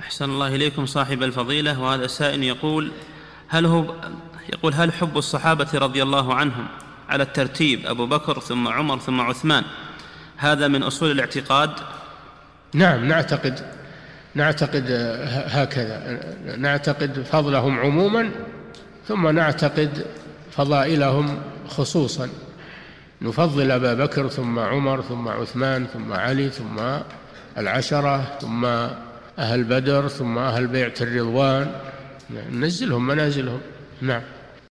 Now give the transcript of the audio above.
أحسن الله إليكم صاحب الفضيلة. وهذا سائل يقول هل حب الصحابة رضي الله عنهم على الترتيب أبو بكر ثم عمر ثم عثمان هذا من أصول الاعتقاد؟ نعم، نعتقد هكذا، نعتقد فضلهم عموما ثم نعتقد فضائلهم خصوصا، نفضل أبا بكر ثم عمر ثم عثمان ثم علي ثم العشرة ثم أهل بدر ثم أهل بيعة الرضوان، ننزلهم منازلهم. نعم.